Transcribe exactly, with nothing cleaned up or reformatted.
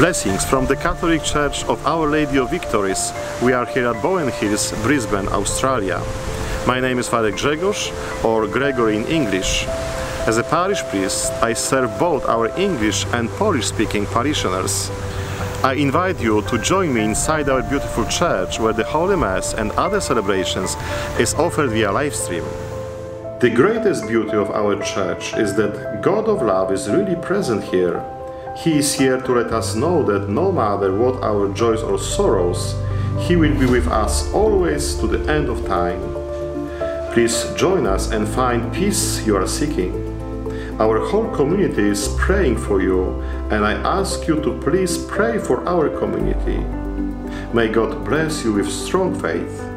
Blessings from the Catholic Church of Our Lady of Victories. We are here at Bowen Hills, Brisbane, Australia. My name is Father Grzegorz, or Gregory in English. As a parish priest, I serve both our English and Polish-speaking parishioners. I invite you to join me inside our beautiful church, where the Holy Mass and other celebrations is offered via live stream. The greatest beauty of our church is that God of love is really present here. He is here to let us know that no matter what our joys or sorrows, He will be with us always to the end of time. Please join us and find peace you are seeking. Our whole community is praying for you, and I ask you to please pray for our community. May God bless you with strong faith.